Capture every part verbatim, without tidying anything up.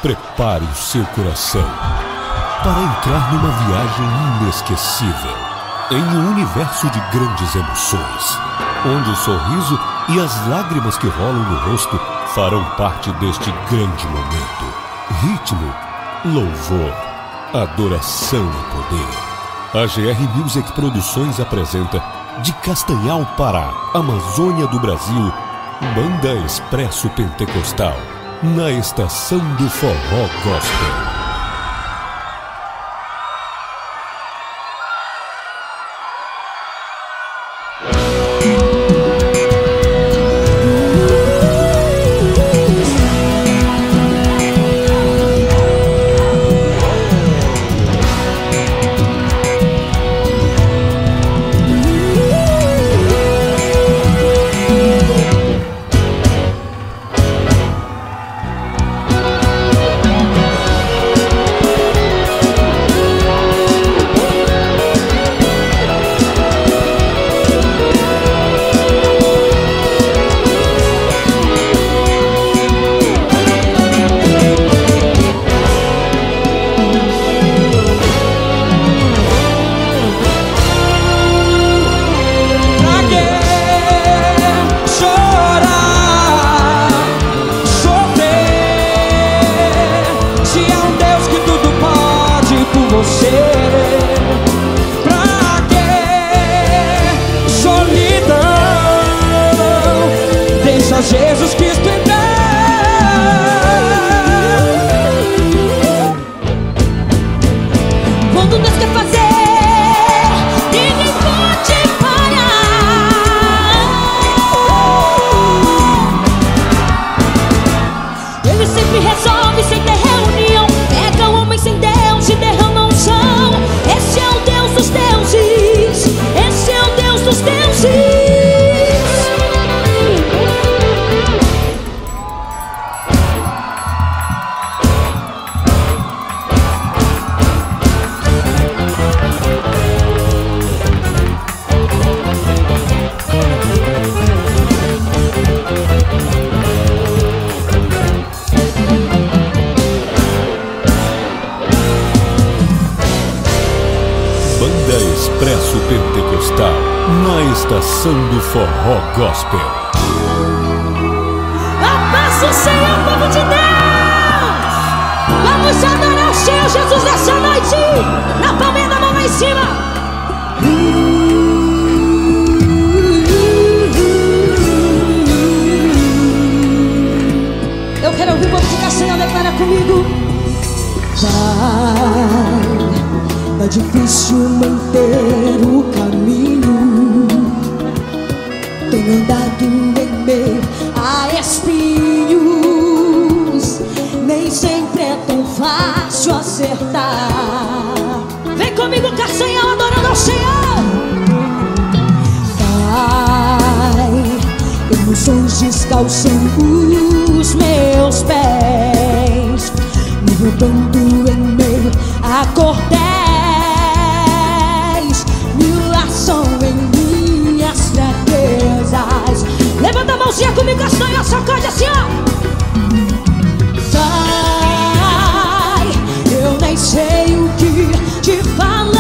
Prepare o seu coração para entrar numa viagem inesquecível em um universo de grandes emoções, onde o sorriso e as lágrimas que rolam no rosto farão parte deste grande momento. Ritmo, louvor, adoração e poder. A G R Music Produções apresenta, de Castanhal, Pará, Amazônia do Brasil, Banda Expresso Pentecostal, na estação do Forró Gospel. Jesus Cristo entrar. Quando Deus quer fazer, ninguém pode parar. Ele sempre resolve sem ter reunião. Pega o homem sem Deus e derrama unção. Esse é o Deus dos deuses. Esse é o Deus dos deuses. Banda Expresso Pentecostal, na estação do Forró Gospel. A paz do Senhor, povo de Deus! Vamos adorar o Senhor Jesus nessa noite! Na palminha da mão lá em cima! Eu quero ouvir o povo de Castanhal declarar comigo. Pai, é difícil manter o caminho. Tenho andado em meio a espinhos. Nem sempre é tão fácil acertar. Vem comigo, Castanhal, adorando ao Senhor. Pai, emoções descalçam os meus pés, me roubando em meio a cordéis. Em minhas fraquezas. Levanta a mãozinha comigo, Castanhal, sacode assim, ó. Pai, eu nem sei o que te falar,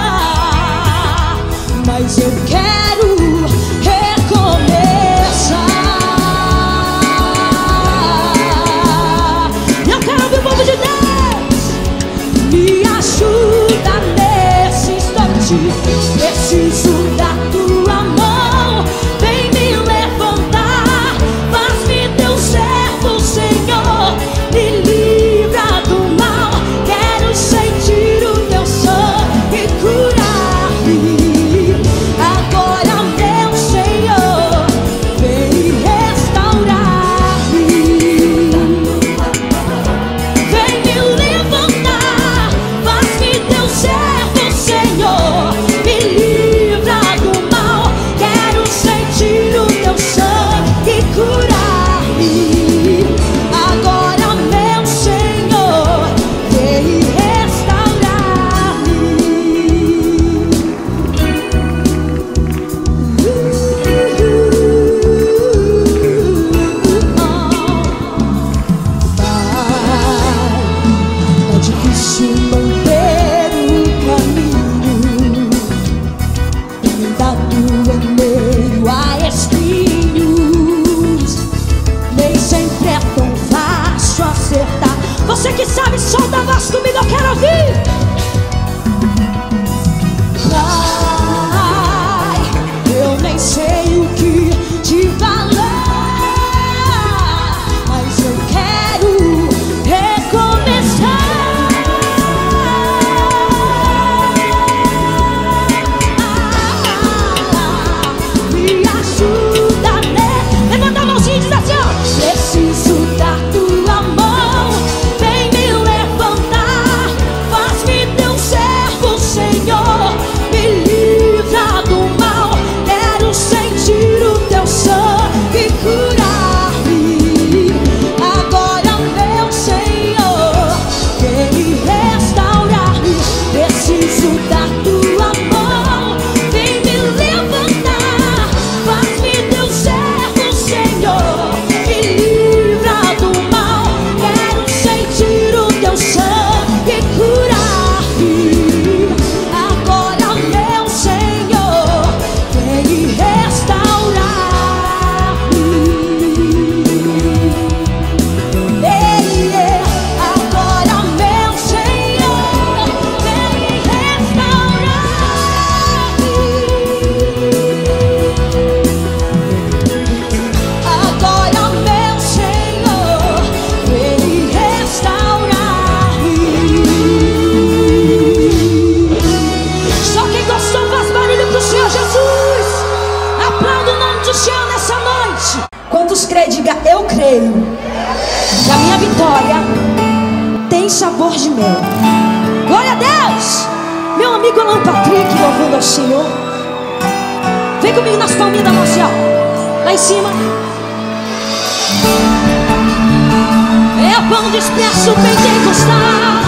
mas eu quero recomeçar. Eu quero ouvir o povo de Deus. Me ajuda nesse instante. Preciso da tua mão, vem me levantar. Faz-me teu servo, Senhor, me livra do mal. Quero sentir o teu sangue curar-me. Agora, meu Senhor, vem restaurar-me. Vem me levantar. Faz-me teu servo, Senhor, me livra do comigo, Alan Patrick, louvando ao Senhor. Vem comigo nas palminhas da mão, assim, ó. Lá em cima. É pão disperso, pentecostal.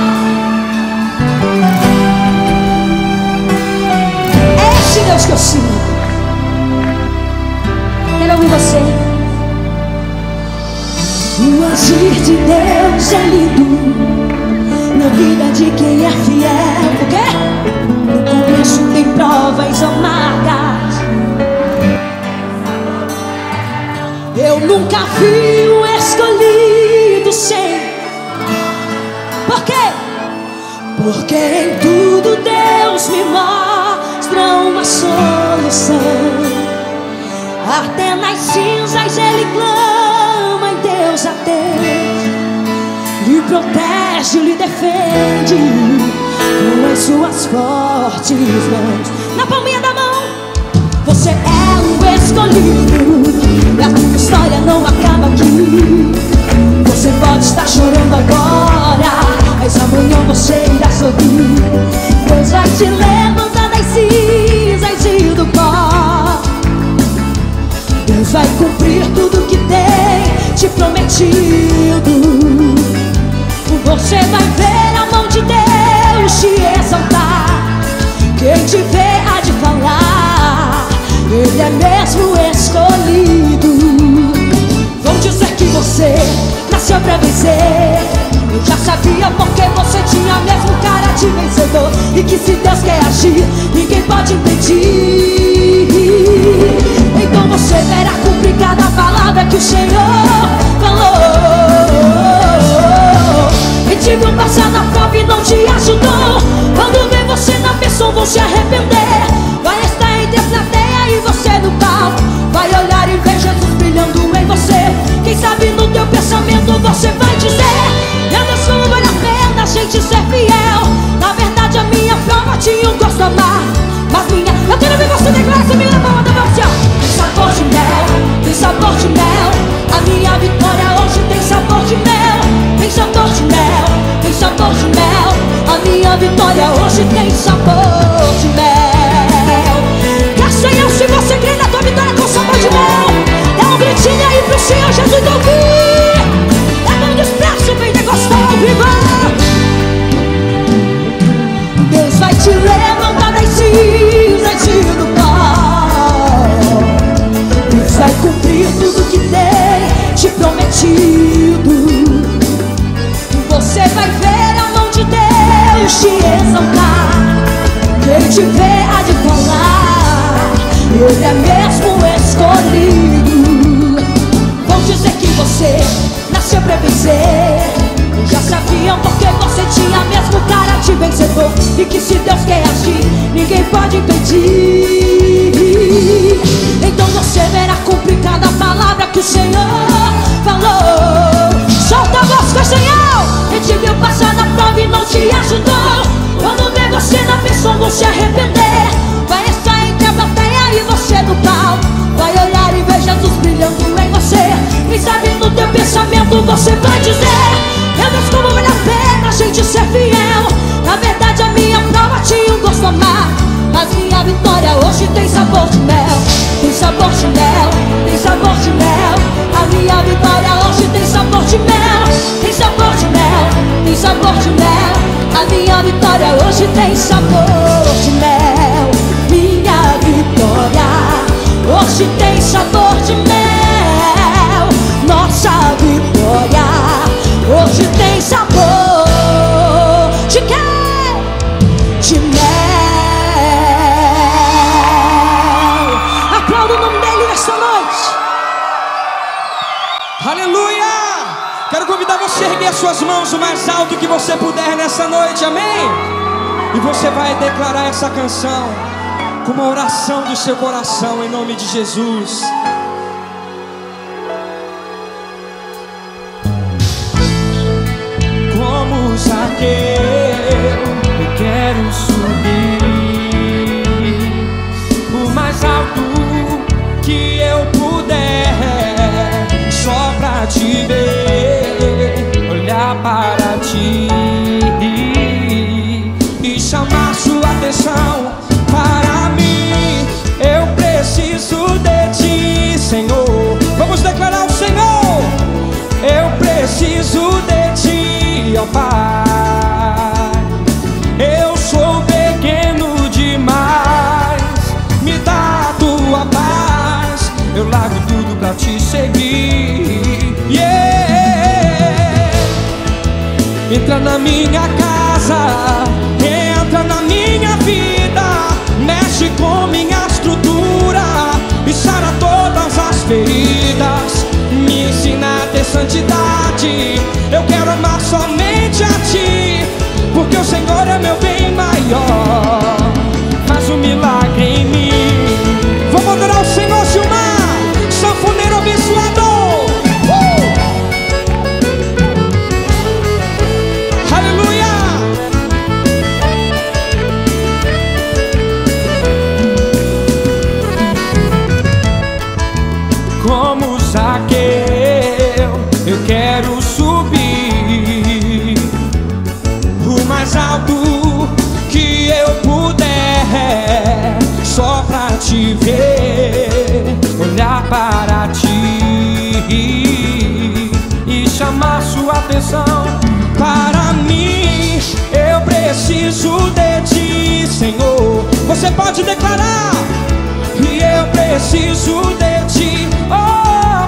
É esse Deus que eu sinto. Quero ouvir você. O agir de Deus é lindo na vida de quem é fiel. O quê? No começo tem provas amargas. Eu nunca vi o escolhido sem. Por quê? Porque em tudo Deus me mostra uma solução. Até nas cinzas Ele clama e Deus atende. Lhe protege, lhe defende com as suas fortes mãos. Na palminha da mão. Você é o escolhido e a tua história não acaba aqui. Você pode estar chorando agora, mas amanhã você irá sorrir. Deus vai te levantar das cinzas e do pó. Deus vai cumprir tudo que tem te prometido. Você vai ver a mão de Deus te exaltar. Quem te vê há de falar, Ele é mesmo escolhido. Vão dizer que você nasceu pra vencer. Eu já sabia porque você tinha mesmo cara de vencedor. E que se Deus quer agir, ninguém pode impedir. Então você verá cumprir cada palavra que o Senhor falou. E te viu passar na prova e não te ajudou. Quando vê você na bênção vão se arrepender. Vai estar entre a plateia e você no palco. Vai olhar e ver Jesus brilhando em você. Quem sabe no teu pensamento você vai dizer: meu Deus, como vale a pena a gente ser fiel. Na verdade a minha prova tinha um gosto amargo, mas minha... Eu quero ver você declarar essa minha palma da mão. Tem sabor de mel, tem sabor de mel. A minha vitória hoje tem sabor de mel. Tem sabor de mel, tem sabor de mel. A minha vitória hoje tem sabor de mel. Graças a Deus, se você crê na tua vitória com sabor de mel, dá um gritinho aí pro Senhor Jesus ouvir. É bom desprezo, pentecostal ao vivo. Deus vai te levantar das cinzas e do pó. Deus vai cumprir tudo que tem te prometido. Você vai ver a mão de Deus te exaltar. Quem te vê há de falar, Ele é mesmo escolhido. Vão dizer que você nasceu pra vencer. Já sabiam porque você tinha mesmo cara de vencedor. E que se Deus quer agir, ninguém pode impedir. Então você verá cumprir cada palavra que o Senhor falou. Solta a voz, foi Senhor. Ele te viu passar na prova e não te ajudou. Quando vê você na pessoa vão se arrepender. Vai estar entre a plateia e você no palco. Vai olhar e ver Jesus brilhando em você. Quem sabe no teu pensamento você vai dizer: meu Deus, como vale a pena a gente ser fiel. Na verdade a minha prova tinha um gosto amargo, mas minha vitória hoje tem sabor de mel. Tem sabor de mel, tem sabor de mel. A minha vitória hoje tem sabor de mel. Tem sabor de mel, tem sabor de mel. A minha vitória hoje tem sabor de mel. Minha vitória hoje tem sabor de mel. Nossa vitória hoje tem sabor de quê? De mel. Aplauda o nome dele nessa noite. Aleluia! Quero convidar você a erguer as suas mãos o mais alto que você puder nessa noite, amém? E você vai declarar essa canção com uma oração do seu coração em nome de Jesus. Como Zaqueu, eu quero subir o mais alto que eu puder, só pra te ver, olhar para ti e chamar sua na minha casa, entra na minha vida, mexe com minha estrutura e sara todas as feridas. Me ensina a ter santidade. Eu quero amar somente a Ti, porque o Senhor é meu bem maior. Faz um milagre em mim. Vamos adorar o Senhor, Gilmar, sanfoneiro abençoador. uh! Aleluia! Como Zaqueu, eu quero subir o mais alto que eu puder, só pra Te ver, olhar para Ti e chamar Sua atenção. Para mim, eu preciso de Ti, Senhor. Você pode declarar: e eu preciso de Ti, oh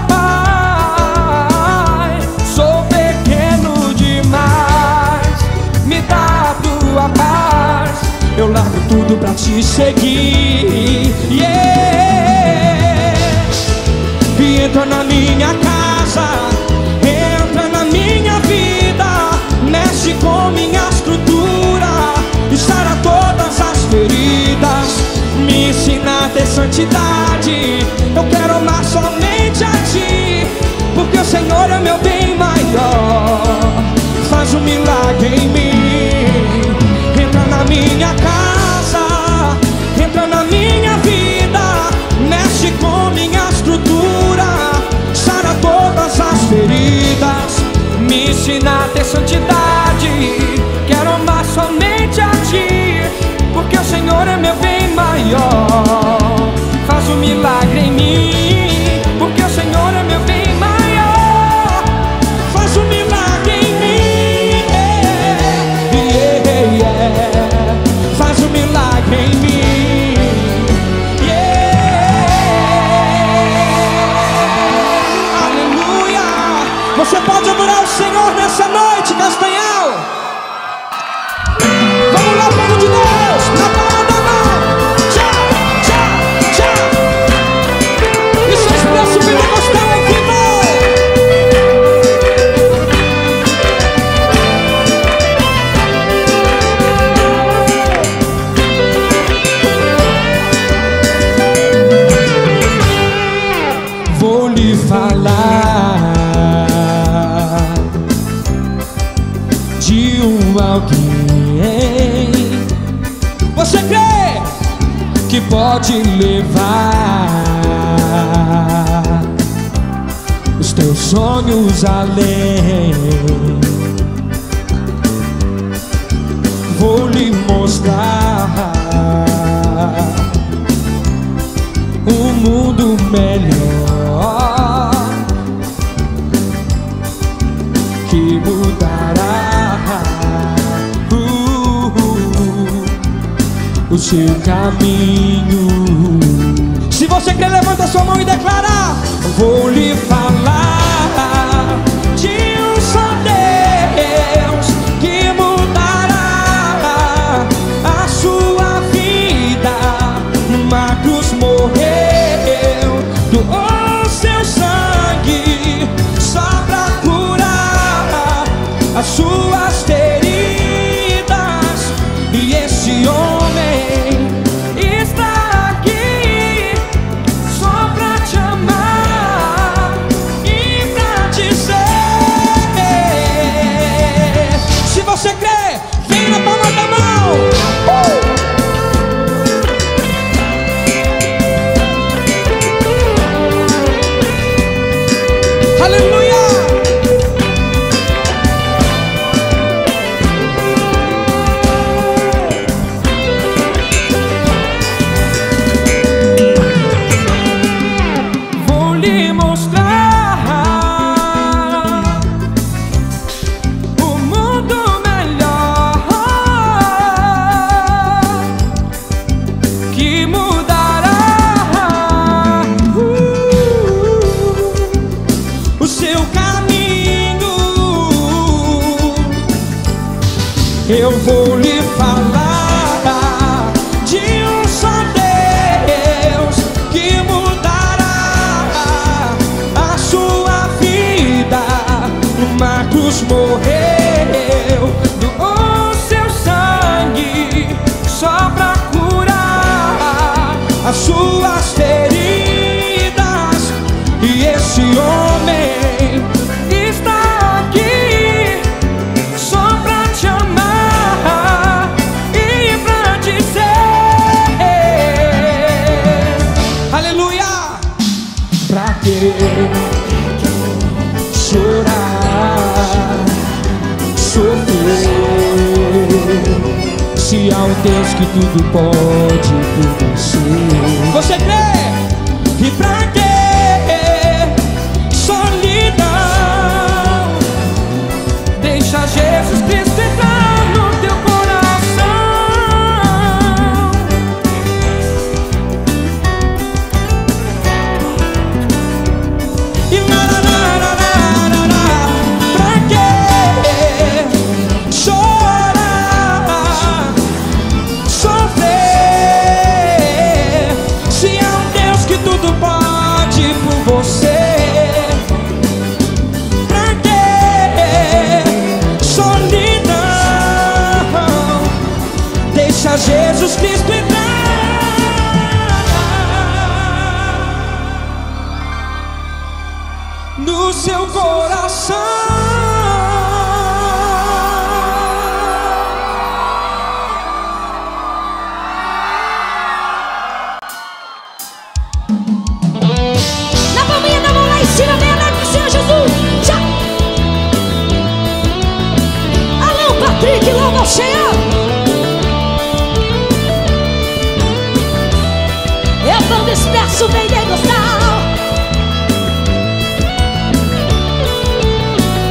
Pai. Sou pequeno demais, me dá a Tua paz. Eu largo tudo pra Te seguir, yeah. E entra na minha casa, entra na minha vida, mexe com minha estrutura e sara todas as feridas. Me ensina a ter santidade. Eu quero amar somente a Ti, porque o Senhor é meu bem maior. Faz um milagre em mim. Entra na minha casa, entra na minha vida, mexe com minha estrutura, sara todas as feridas. Me ensina a ter santidade. Quero amar somente a Ti, porque o Senhor é meu bem maior. Faz um milagre em mim, porque o Senhor é meu bem maior. Faz um milagre em mim, yeah, yeah, yeah. Faz um milagre em mim, yeah. Aleluia. Você pode adorar o Senhor nessa noite, Castanhal. Vamos lá, povo de Deus, na palma da mão. Tchau, tchau, tchau. Isso é expresso pentecostal em vivo. Vou lhe falar de um alguém. Você crê que pode levar os teus sonhos além? Vou lhe mostrar um mundo melhor que mudará o seu caminho. Se você quer, levanta sua mão e declara: vou lhe falar de um só Deus que mudará a sua vida. Numa cruz morreu, doou seu sangue só pra curar as suas feridas. E esse homem está aqui só pra te amar e pra dizer: se você crê, vem na palma da mão. uh! Aleluia! Se há um Deus que tudo pode por você. Você crê? E pra quê solidão? Deixa Jesus Cristo entrar no teu coração. E lá, lá, lá, lá, lá, lá, lá. Pra quê chorar, sofrer? Se há um Deus que tudo pode por você. Pra quê solidão? Deixa Jesus Cristo entrar no seu coração. Na palminha da mão lá em cima, vem a neve do Senhor Jesus. Tchau. Alô, Patrick, louva o Senhor. Eu vou disperso, vem degustar.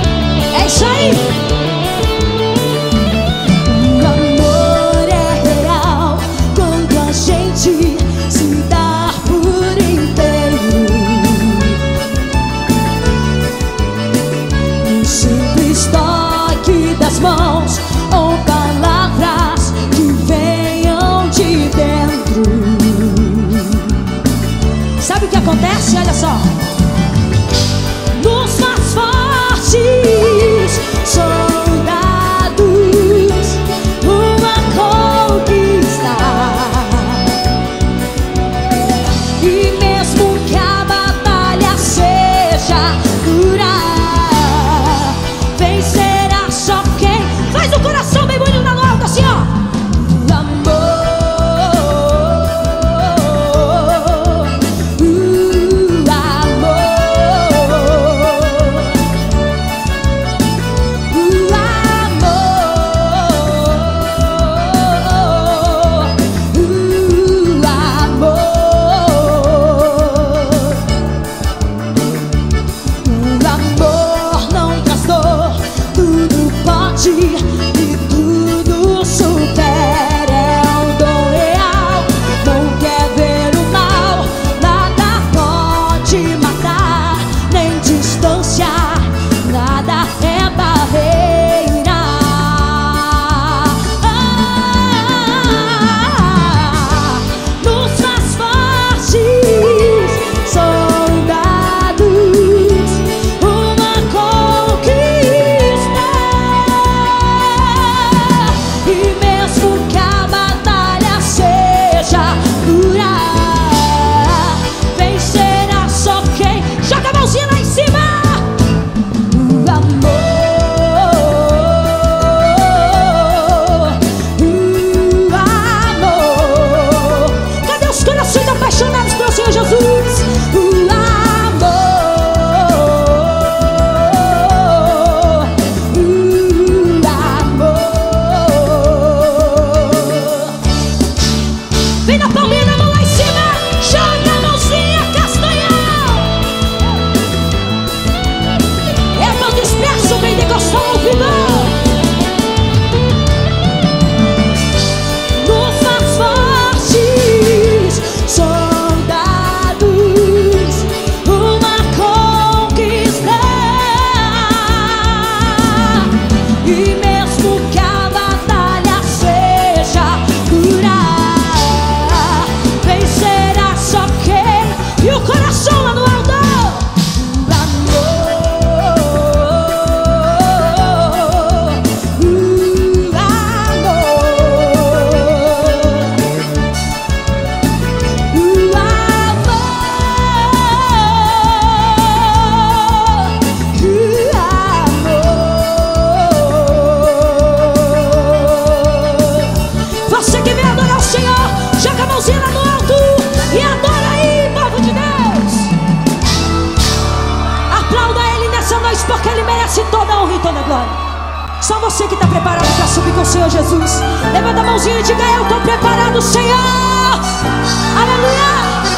Só você que está preparado para subir com o Senhor Jesus. Levanta a mãozinha e diga: eu estou preparado, Senhor. Aleluia.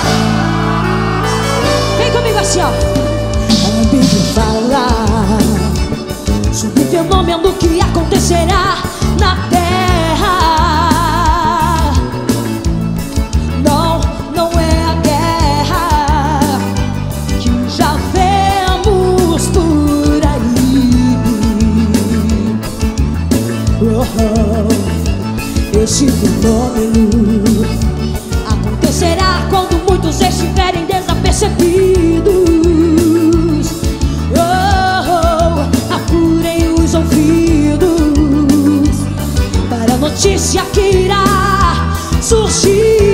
Vem comigo assim, ó. A Bíblia fala sobre o fenômeno que acontecerá na terra. Não, não é a guerra que já vemos por aí. Oh, esse fenômeno acontecerá quando muitos estiverem desapercebidos. Oh, apurem os ouvidos para a notícia que irá surgir,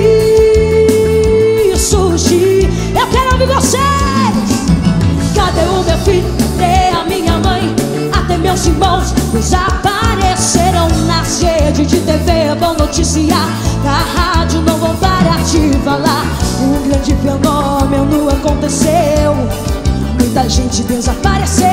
surgir. Eu quero ouvir vocês. Cadê o meu filho? Cadê a minha mãe? Até meus irmãos desaparecerão nas redes de T V. Vão noticiar, na rádio não vão parar de falar. Um grande fenômeno aconteceu, muita gente desapareceu.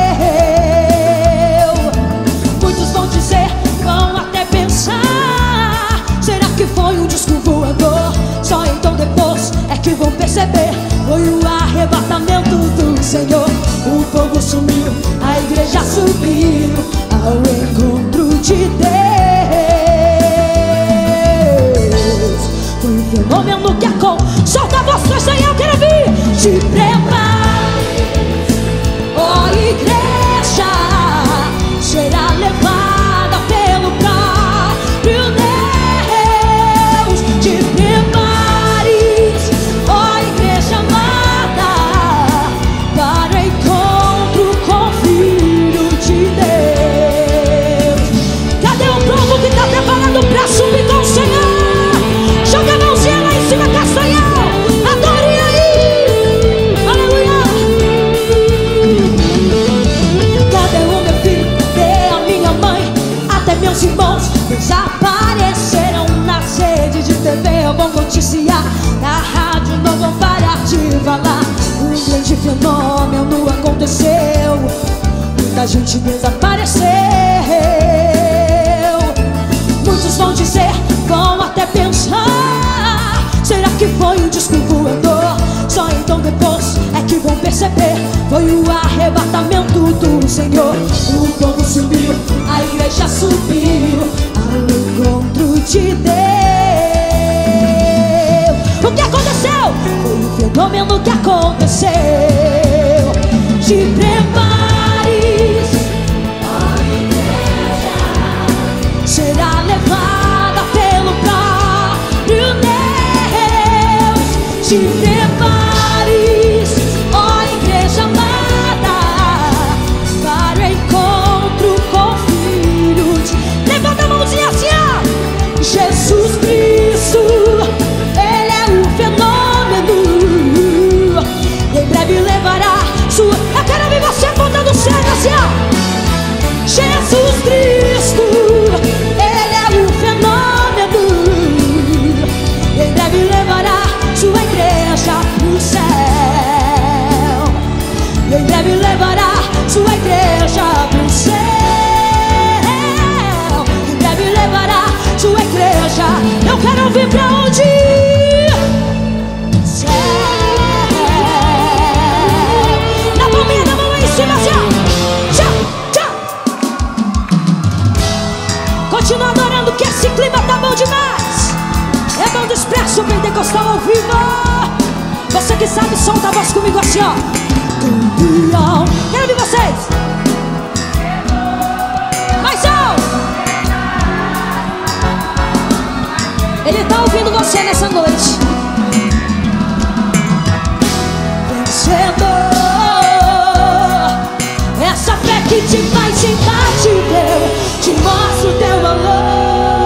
Muitos vão dizer, vão até pensar, será que foi um disco voador? Só então depois é que vão perceber, foi o arrebatamento do Senhor. O povo sumiu, a igreja subiu ao encontro de Deus. Foi um fenômeno que aconteceu. Solta a voz pra Senhor, eu quero ouvir. Te prepare, ó igreja, será levada pelo próprio Deus. Te prepares, ó igreja amada, para o encontro com o Filho de Deus. Cadê o povo que está preparado para subir com o Senhor? Joga a mãozinha lá em cima, Castanhal. Adore aí. Aleluia. Cadê o meu filho? Cadê a minha mãe? Até meus irmãos desapareceram nas redes de T V. Vão noticiar, na rádio não vão parar de falar. Um grande fenômeno aconteceu, muita gente desapareceu. Muitos vão dizer, vão até pensar, será que foi um disco voador? Só então depois é que vão perceber, foi o arrebatamento do Senhor. O povo subiu, a igreja subiu ao encontro de Deus. O que aconteceu? Foi um fenômeno que aconteceu. Te prepares, a igreja será levada pelo próprio Deus. Te prepares, ó igreja amada, para o encontro com o Filho de... Levanta a mãozinha assim, ó. Jesus Cristo, Ele é o fenômeno. Em breve levará sua... Eu quero ouvir você apontando o céu assim, ó. Jesus Cristo, Ele é o fenômeno. Em breve levará sua igreja pro céu. Em breve levará sua igreja pro céu. Em breve levará sua igreja. Eu quero ouvir pra onde ir. Céu. Na palminha da mão em cima assim, ó. Tchau, tchau. Continua adorando que esse clima tá bom demais. É bom do Expresso Pentecostal ao vivo. Você que sabe, solta a voz comigo assim, ó. Campeão. Quero ouvir vocês. Mais alto. Ele tá ouvindo você nessa noite. Vencedor. Essa fé que te faz sentar, te deu, te mostra o teu valor.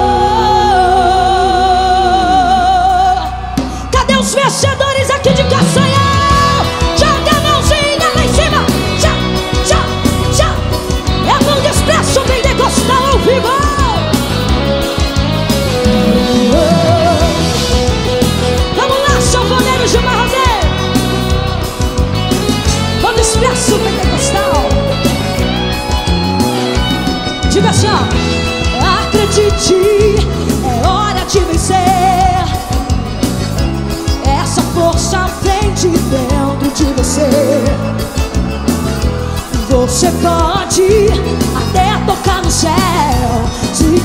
Os vencedores aqui de Castanhal, joga a mãozinha lá em cima. Tchau, tchau, tchau. É a banda Expresso Pentecostal ao vivo. ti até tocar no céu. Se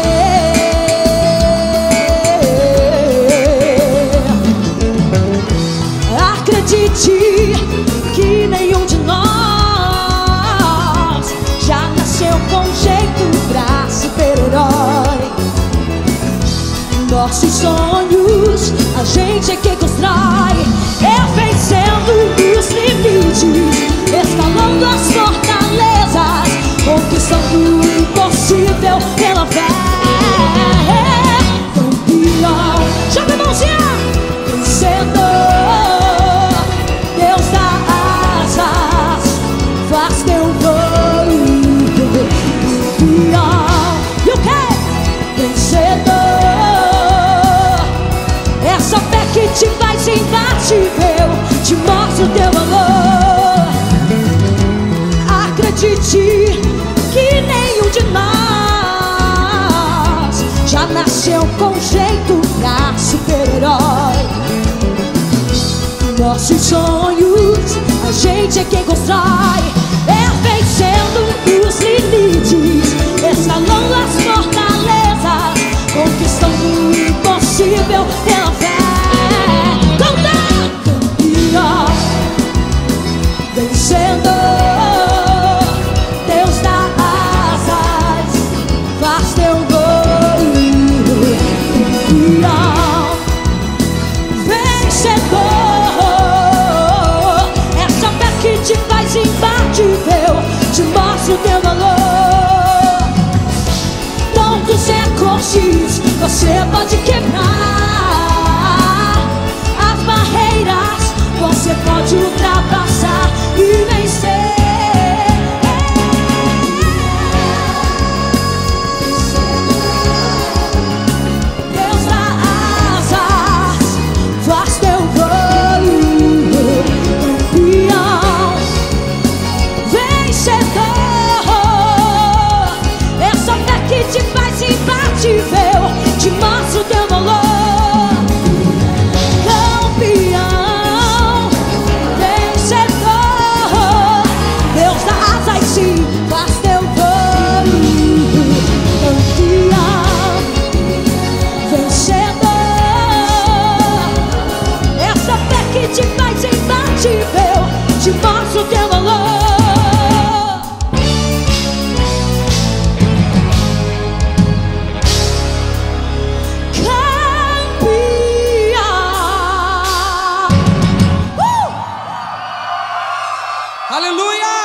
crer, acredite que nenhum de nós já nasceu com jeito pra super-herói. Nossos sonhos a gente é que constrói, é vencendo os limites, escalando as fortalezas, conquistando o impossível pela fé. Campeão, joga a mãozinha, vencedor, Deus dá asas, faz teu voo. Campeão, e o que? Vencedor, essa fé que te faz imbatível, te mostra o teu valor. Acredite que nenhum de nós já nasceu com jeito pra super-herói. Nossos sonhos a gente é quem constrói, é vencendo os limites, escalando as fortalezas, conquistando o impossível pela fé. Canta! Campeão, vencedor, Deus dá asas, faz teu voo. Campeão, vencedor, essa fé que te faz imbatível, te mostra o teu valor. Todos os recortes você pode quebrar, as barreiras você pode ultrapassar e vencer. Deus dá asas, faz teu voo. Campeão, vencedor, essa fé que te faz imbatível, te mostra o teu valor. Campeão, vencedor, Deus dá asas e sim, faz teu voo. Campeão, vencedor, essa fé que te faz imbatível, te mostra o teu valor. Aleluia!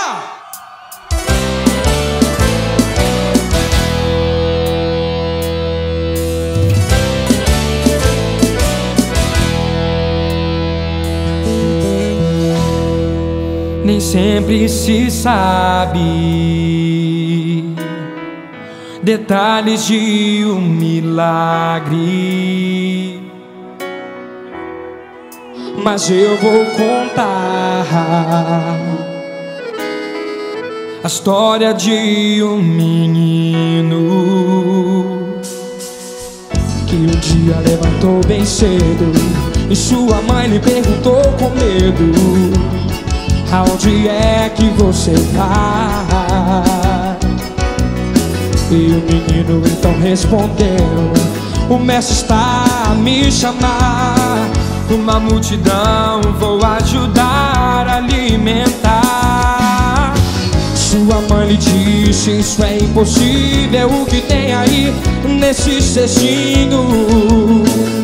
Nem sempre se sabe detalhes de um milagre, mas eu vou contar a história de um menino que um dia levantou bem cedo e sua mãe lhe perguntou com medo: aonde é que você tá? E o menino então respondeu: o mestre está a me chamar, uma multidão vou ajudar a alimentar. Sua mãe lhe disse: isso é impossível, o que tem aí nesse cestinho?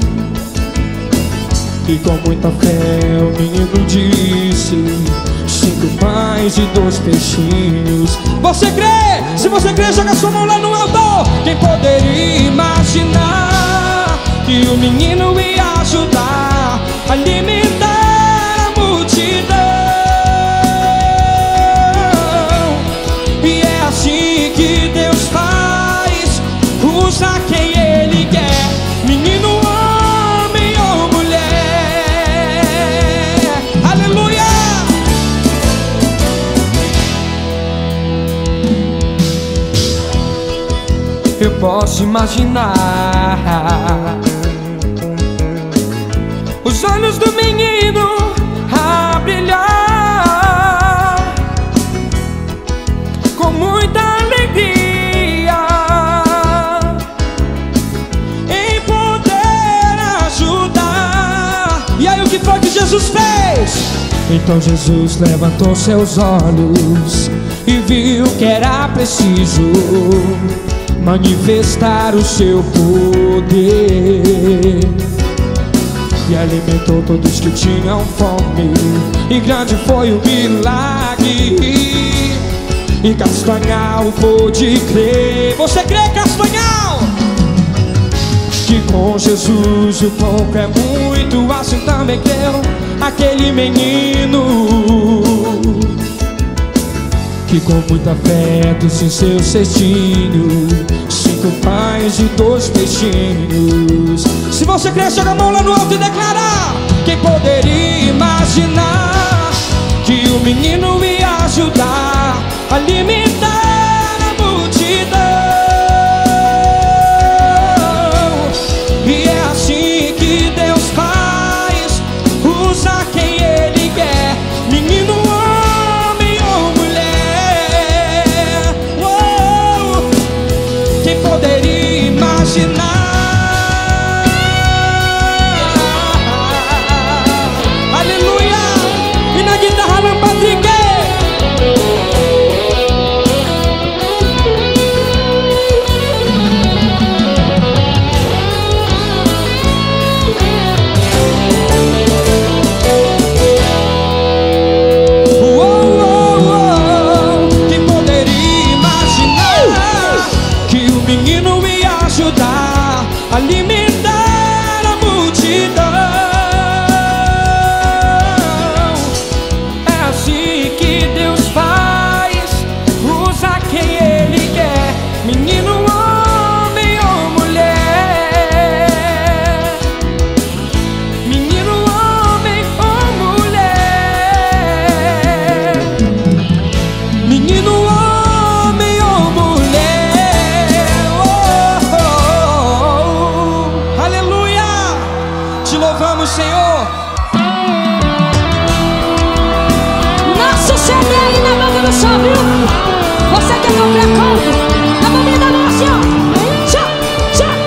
E com muita fé o menino disse: cinco pães e dois peixinhos. Você crê? Se você crê, joga sua mão lá no alto. Quem poderia imaginar que o menino ia ajudar a alimentar a multidão? E é assim que Deus faz, usa quem Ele quer, menino, homem ou mulher. Aleluia! Eu posso imaginar os olhos do menino a brilhar com Jesus fez? Então Jesus levantou seus olhos e viu que era preciso manifestar o seu poder, e alimentou todos que tinham fome, e grande foi o milagre. E Castanhal pôde crer. Você crê, Castanhal? Que com Jesus o pouco é muito, assim também creu aquele menino que com muita fé trouxe em seu cestinho cinco pães e dois peixinhos. Se você crer, joga a mão lá no alto e declara: quem poderia imaginar que o menino ia ajudar a alimentar a multidão? E é assim que Deus faz, usa quem Ele quer, menino, homem ou mulher. Uou! Quem poderia imaginar? Aleluia! E na guitarra, Alan Patrick. Alimentar a multidão. É assim que Deus faz, usa quem Ele quer, menino, homem ou mulher. Menino, homem ou mulher. Menino, homem ou mulher. Te louvamos, Senhor. Nosso C D aí na boca do sol, viu? Você quer comprar como? Na boca da mão, assim, ó. Tchau, tchau.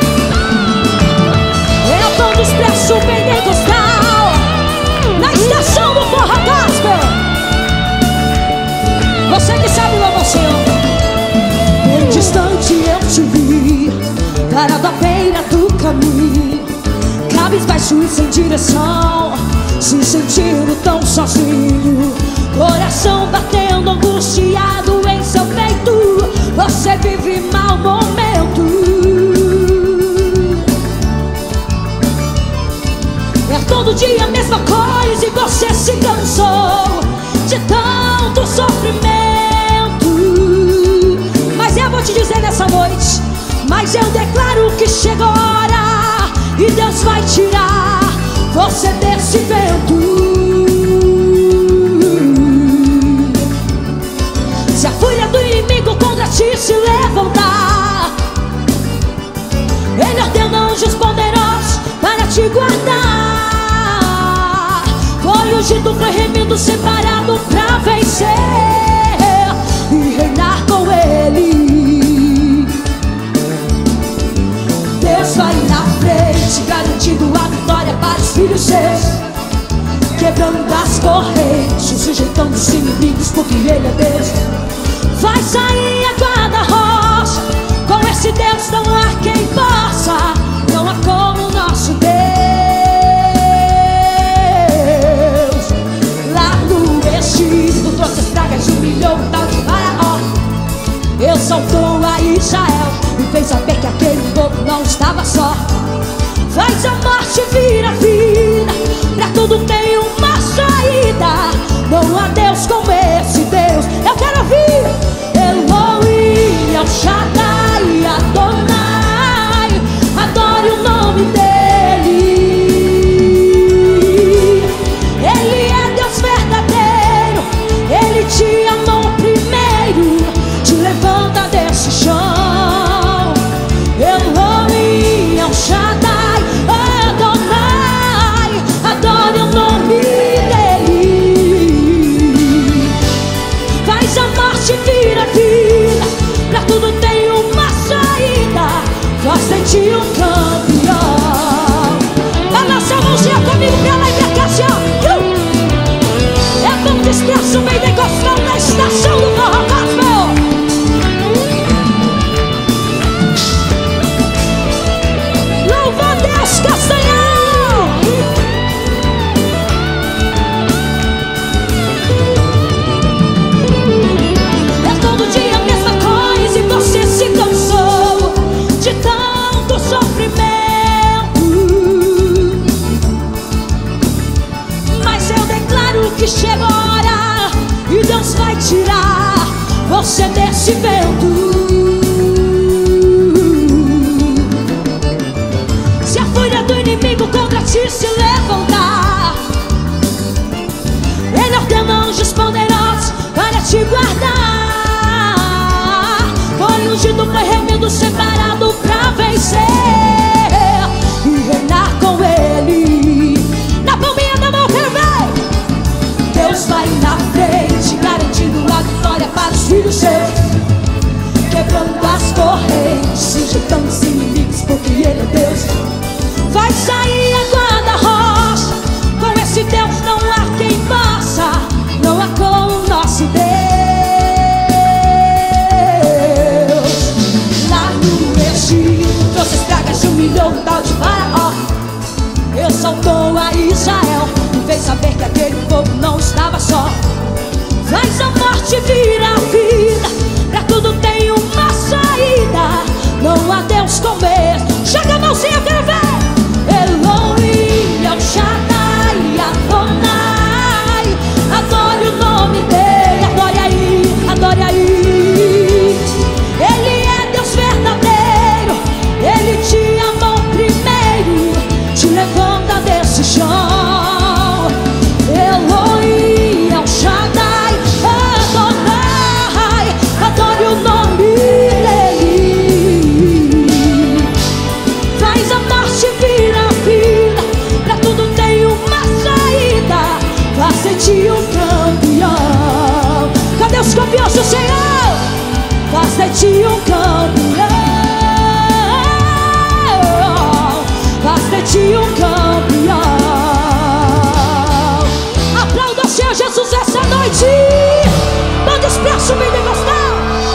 É o tom do expresso pentecostal, na estação do forró gospel. Você que sabe, louva o Senhor. Bem distante eu te vi, parado à beira do caminho, cabisbaixo e sem direção, se sentindo tão sozinho, coração batendo angustiado em seu peito. Você vive mau momento. É todo dia a mesma coisa e você se cansou de tanto sofrimento. Mas eu vou te dizer nessa noite, mas eu declaro que chegou a hora e Deus vai tirar você desse vento. Se a fúria do inimigo contra ti se levantar, Ele ordena anjos poderosos para te guardar. Foi ungido, foi remido, separado pra vencer e reinar com Ele. Deus vai na frente, garantindo a vitória para os filhos seus, quebrando as correntes, sujeitando os inimigos, porque Ele é Deus. Vai sair a guarda-rocha, com esse Deus não há quem possa, não há como o nosso Deus. Lá no Egito trouxe as pragas, humilhou o tal de Faraó, exaltou a Israel e fez saber que aquele povo não estava só. Faz a morte vir a vida, pra tudo tem uma saída. Não há Deus como esse Deus. Eu quero ouvir Elohim, El Shaddai, Adonai, adore o nome dele. Ele é Deus verdadeiro, Ele te amou primeiro, te levanta desse chão. Elohim, El Shaddai, Adonai. morte se levantar. Ele ordena anjos poderosos para te guardar. Foi ungido, foi remido, separado pra vencer e reinar com Ele. Na palminha da mão quero ver. Deus vai na frente, garantindo a vitória para os filhos seus, quebrando as correntes, sujeitando os inimigos, porque Ele é Deus. Vai sair a guarda-rocha, com esse Deus não há quem possa, não há com o nosso Deus. Lá no Egito, trouxe as pragas, humilhou um tal de Faraó, exaltou a Israel e fez saber que aquele povo não estava só. Faz a morte virar vida, pra tudo tem uma saída, não há Deus com medo. Joga a mãozinha, eu quero ver. Elohim, El Shaddai, Adonai, adore o nome dele, adore aí, adore aí. Ele é Deus verdadeiro, Ele te amou primeiro, te levanta desse chão. Elohim, El Shaddai, Adonai, adore o nome dele. Faz a morte virar vida, pra tudo tem uma saída, faz de ti um campeão. Cadê os campeões do Senhor? Faz de ti um campeão, faz de ti um campeão. Aplauda o Senhor Jesus essa noite. Manda os braços bem devastados.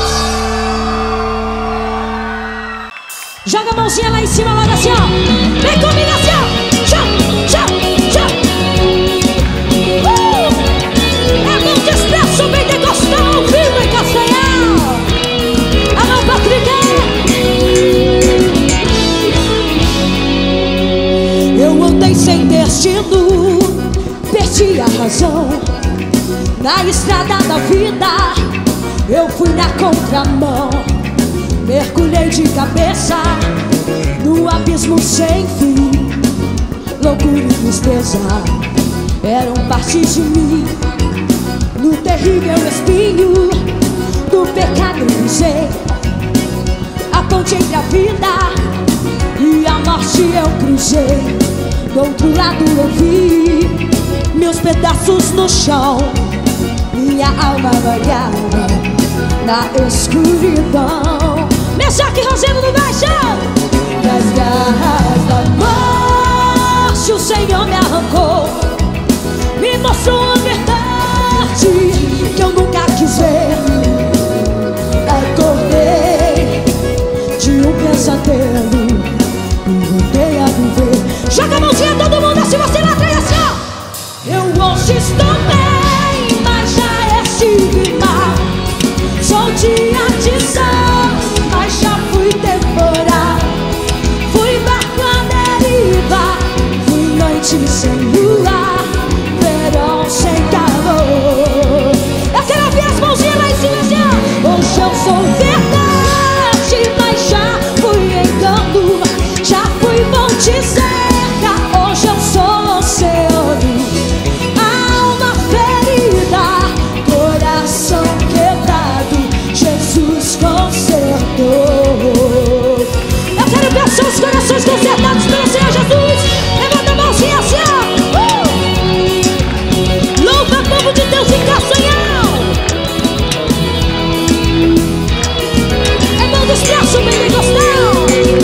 Joga a mãozinha lá em cima, logo assim, ó. Vem comigo assim, ó. Tchau, tchau, tchau. Uh! É mão de expresso, bem decostão, firme e castanhal. Alô, Patrick. Eu andei sem destino, perdi a razão. Na estrada da vida, eu fui na contramão. Mergulhei de cabeça no abismo sem fim. Loucura e tristeza eram parte de mim. No terrível espinho do pecado eu pisei. A ponte entre a vida e a morte eu cruzei. Do outro lado eu vi meus pedaços no chão. Minha alma vagava na escuridão. Mesaque Rosendo no baixo. Das garras da morte o Senhor me arrancou, me mostrou a verdade que eu nunca quis ver. Acordei de um pesadelo e voltei a viver. Joga a mãozinha todo mundo assim, você lá atrás assim, ó. Eu hoje estou bem, mas já estive mal. Sou dia de sol, mas já fui temporal. Fui barco à deriva, fui noite sem lua, verão sem calor. Eu quero ver as mãozinhas lá em cima assim, ó. Hoje eu sou verdade, mas já fui engano, já fui monte seca, hoje eu sou oceano. Alma ferida, coração quebrado, Jesus consertou. Eu quero ver seus corações consertados pelo Senhor Jesus. Levanta a mãozinha assim, ó. uh! Louva o povo de Deus em Castanhal. É mão dos braços bem decostado.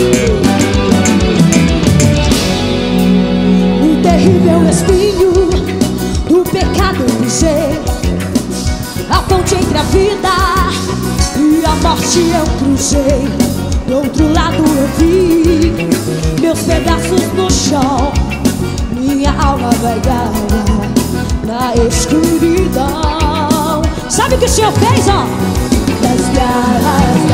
O terrível espinho do pecado eu pisei. A ponte entre a vida e a morte eu cruzei. Do outro lado eu vi meus pedaços no chão. Minha alma vagava na escuridão. Sabe o que o Senhor fez, ó? Das garras